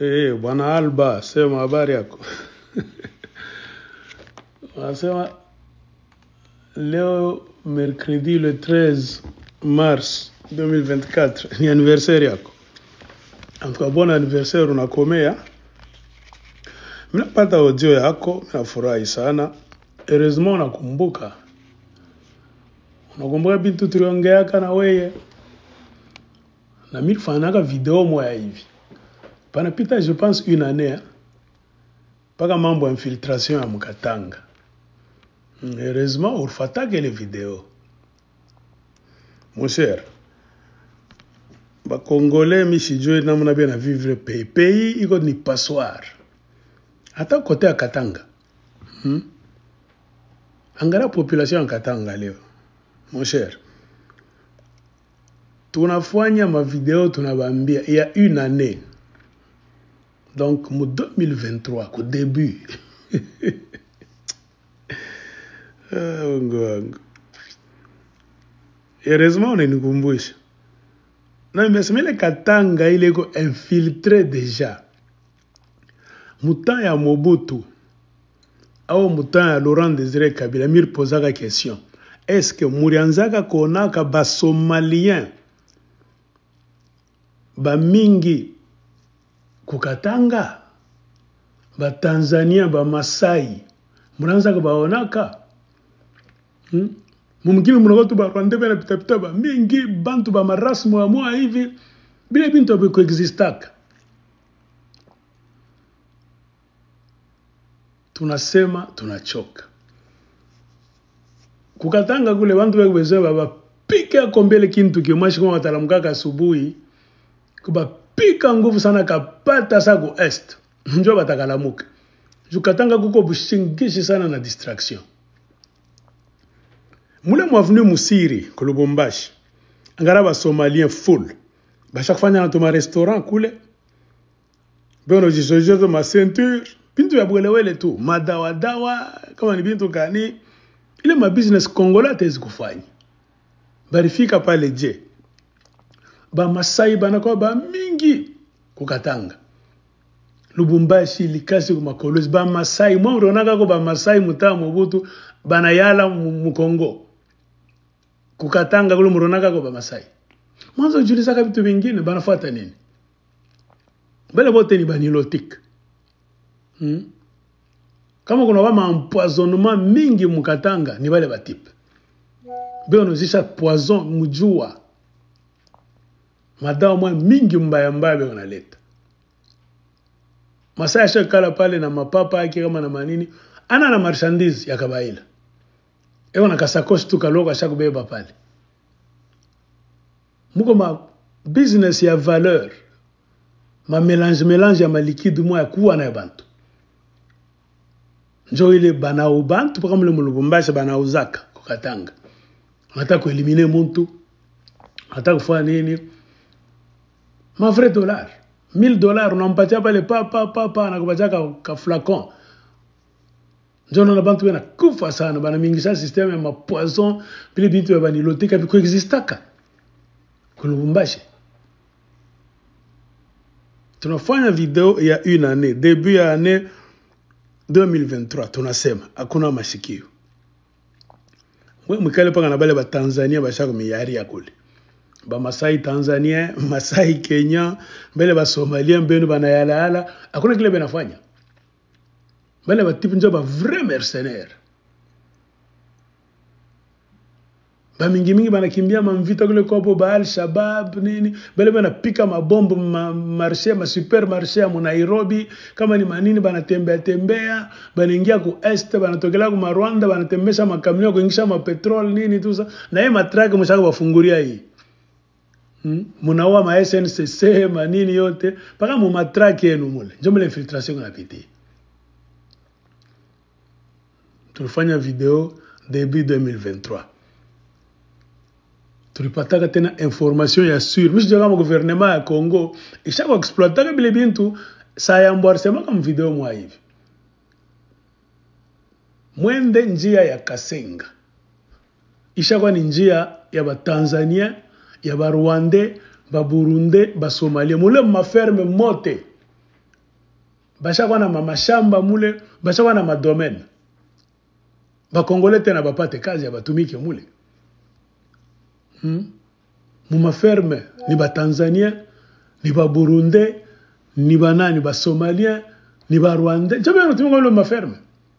Bwana Alba, sema habari yako. Wanasema leo mercredi le 13 mars 2024 ni anniversaire yako. Antuka bon anniversaire unakomea. Minapata audio yako, minafurahi sana. Heureusement unakumbuka. Unakumbuka bintu tuliongeaka na weye. Na milfanaka video moya hivi. Panapita je pense une année. Paka mambo ya infiltration ya Mkatanga. Heureusement ulifataka les vidéos. Mon cher. Ba Congolais misijue namna bien na vivre pays iko ni passoire. Hata kote ya Katanga. Angara population ya Katanga leo. Mon cher. Tunafanya ma vidéo tunabambia il y a une année. Donc, en 2023, au début. Heureusement, on est nous. Non, mais c'est le Katanga, il est infiltré déjà. Moutan ya Mobutu, ou Moutan ya Laurent Désiré Kabila, mir posa la question. Est-ce que Mourianzaka konaka ba Somalien, ba mingi, Kukatanga, ba Tanzania, ba Masai, Muranza baonaka. Mumkini mnogotu ba Rwanda bena pitapita ba mingi bantu ba marasi mwa hivi bila bintu ba coexistaka. Tunasema tunachoka. Kukatanga kule bantu bebezewa ba pika kombele kintu kimwashi kwa watalamkaka asubuhi kuba pika nguvu sana kapata sago est. Njo batakalamuka. Jukatanga kuko bushingishi sana na distraction. Mule mwavenu Musiri, Kolubumbashi. Angara ba Somalien full. Ba chaque fois na toma restaurant kule. Beno jisojeto ma ceinture. Bintu ya bwelewele tu. Madawa dawa. Kama ni bintu kani. Ile ma business Kongola tezi kufanya. Barifika pale je. Ba Masai banako ba mingi. Kukatanga. Lubumbashi likasi kuma kolwezi. Ba Masai. Mwa mronaka ko ba Masai muta Mobutu. Banayala mu Kongo. Kukatanga kule mronaka ko ba Masai. Mwanzo julisaka vitu vingine banafuata nini? Bale bote ni banilotique. Kama kuna wama empoisonnement mingi Mukatanga ni bale batipe. Beo nozisha poison mujua. Madawa mwa mingi mbaya mbaya beo naleta. Masai ashakala pale na mapapa yake kama na manini. Ana na marchandise ya kabaila. Ewa na kasakoshi tu kaloko ashakubeba pale. Muko ma business ya valeur. Ma mélange ya malikidu mwa ya kuwa na ya bantu. Njo ile banao bantu paka mule Lubumbashi banauzaka Kukatanga. Wanataka kuelimine muntu. Wanataka kufanya nini? Ma vrai dollar. $1000 unampatia pale pa anakupatia ka flacon. Njono na bantu bena kufa sana bana mingisha systeme ya mapoison pile bintu ya banilotika biko existaka. Kulubumbashi. Tunafanya video ya une année, début ya année 2023 tunasema hakuna mashikio. Wewe mkale paka na bale ba Tanzania bashaka miyari ya kule. Ba Masai Tanzania, Masai Kenya, bale ba Somalia mbenu banayala hakuna kile benafanya. Bale ba tipu njo ba vrai mercenaire. Ba mingi banakimbia mamvita kule kopo ba Al-Shabaab nini. Bale banapika mabombo marché ma supermarché ya Nairobi kama ni manini banatembea banaingia ku est banatokela ku Rwanda banatembesha makamio kuingisha mapetrol nini tusa na yeye matraka mshaka bafunguria hii. Munawa ma SNCC manini yote paka mu matraka yenu mule. Njo mule infiltration kunapiti. Tulifanya video début 2023. Tulipataka tena information ya sur. Misi kama gouvernement ya Congo ishaka exploitaka bile bintu sayambwa sema kama video mwa hivi. Mwende njia ya Kasenga. Ishaka ni njia ya ba Tanzania, ya ba Rwanda, ba Burundi, ba Somalia. Mule maferme mote basha kwa na mamashamba mule, basha kwa na madomaine. Ba Congolais tena bapate kazi ya batumike mule. Muma ferme ni ba Tanzania, ni ba Burundi, ni ba nani ba Somalia, ni ba Rwanda. Jabe anatumika mule muma ferme.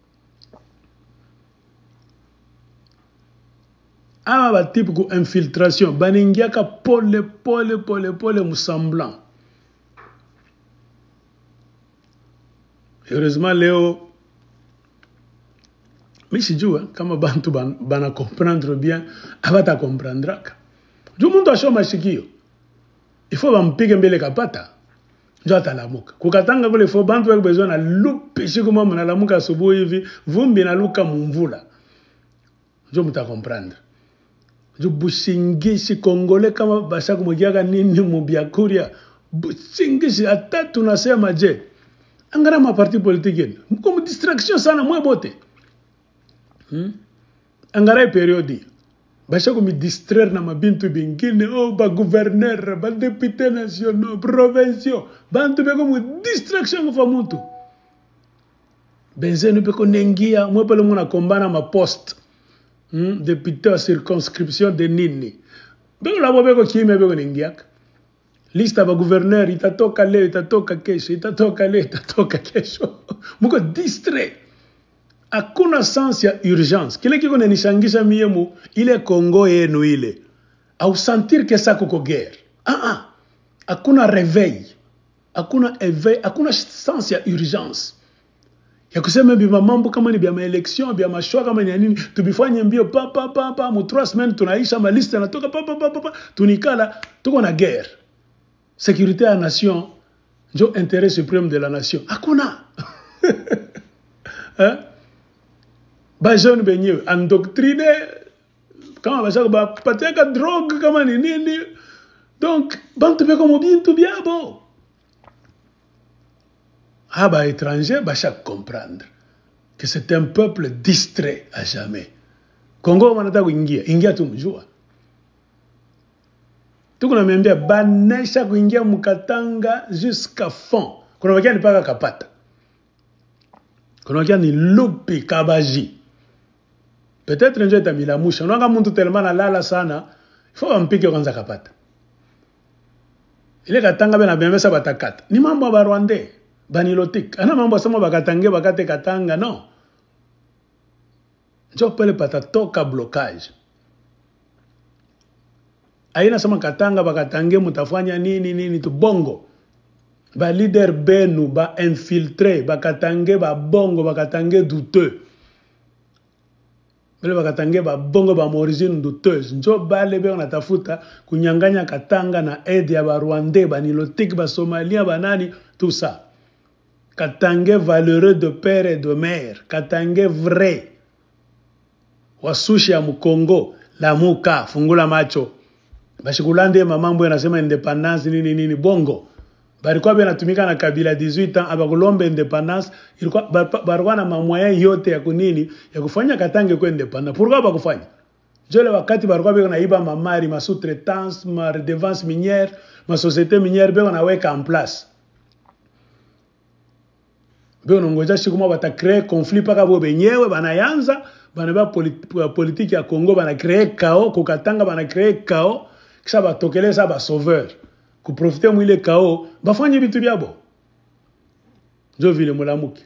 Aba ba type ku infiltration, baningiaka pole musamblant. Heureusement leo misijua kama bantu bana comprendre bien, abata comprendraka. Jo muntu ashoma shikio. Ifo bampige mbele kapata. Jo atalamuka. Kukatanga kule ifo bantu wako besoin na lupe shiku mama na lamuka asubuhi hivi, vumbi na luka mumvula. Jo muta comprendre. Jo bushingishi Congolais kama basha kumwekiaka nini mubiakuria. Bushingishi hata tunasema je. Angara ma parti politique. Mko distraction sana mwe bote. Angara periodi. Basha kumi distraire na mabintu bingine. Oh, ba gouverneur, ba député national, provinciaux. Bantu beko mu distraction kwa muntu. Benzenu beko nengia. Mwe pale muna kombana ma poste. Député à circonscription de nini. Beko labo beko kime beko nengiaka. Lista ba gouverneur itatoka leo, itatoka kesho, itatoka leo, itatoka kesho. Muko distrait. Hakuna sens ya urgence. Kile kiko nenishangisha miemu ile Congo yenu ile. Au sentir que ça kuko guerre. Hakuna réveil. Hakuna éveil, hakuna sens ya urgence. Ya kusema bima mambo kama ni bia maelection, bia mashwa kama ni nini, tubifanye mbio pa mu 3 semaines tunaisha ma liste natoka pa tunikala tuko na guerre. Sécurité à la nation, jo intérêt suprême de la nation. Hakuna. Ba jeune benyewe endoctriné kama basha ba pateka drogue kama ni nini. Donc bantu beko mobintu biabo. Ba étranger basha comprendre que c'est un peuple distrait à jamais. Congo wanataka ingia tu mjua. Tuko na miambia banesha kuingia mukatanga jusqu'à fond. Kuna wakia ni paka kapata. Kuna wakia ni lupi kabaji. Peut-être njo itamila musha. Unanga muntu tellement na lala sana, il faut wampike kwanza kapata. Ile katanga bena bembesa batakata. Ni mambo ba Rwandais, banilotik. Ana mambo sama bakatange bakate katanga, non. Njo pele patatoka blocage. Aina sama katanga bakatange mutafanya nini tu bongo. Ba leader benu ba infiltré bakatange ba bongo bakatange douteux. Bele bakatange ba bongo ba origine douteuse. Njo bale be onatafuta kunyanganya katanga na aide ya ba Rwandais ba nilotique ba Somalia ba nani tout ça. Katange valeureux de père et de mère, katange vrai. Wasushi ya Mkongo, la muka fungula macho. Bashikulande mamambo yanasema independence nini bongo. Barikuwa benatumika na Kabila 18 ans abakulombe independence, ilikuwa barikuwa na mamwaya yote ya kunini ya kufanya katange kwa independence. Pourquoi bakufanya? Jole wakati barikuwa beko naiba mamari, ma sous-traitance, ma redevance minière, ma société minière beko na weka en place. Beko nongoja shikuma bata créer conflit paka bo benyewe banayanza, banaba politique ya Congo bana créer chaos, kukatanga bana créer chaos. Kisha batokeleza ba sauveur ku profiter mwile kao bafanye bitu byabo njo vile mulamuki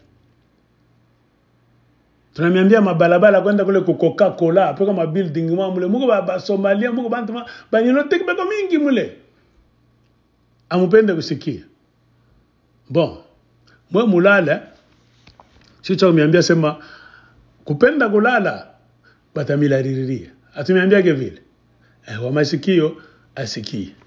tunamiambia mabalabala kwenda kule ku Coca-Cola apeka ma building mule muko ba Somalia muko bantu ba nilotek beko mingi mule amupende kusikia bon mwe mulala sicho miambia sema kupenda kulala batamila ririria atumiambia ke vile wa masikio asikie.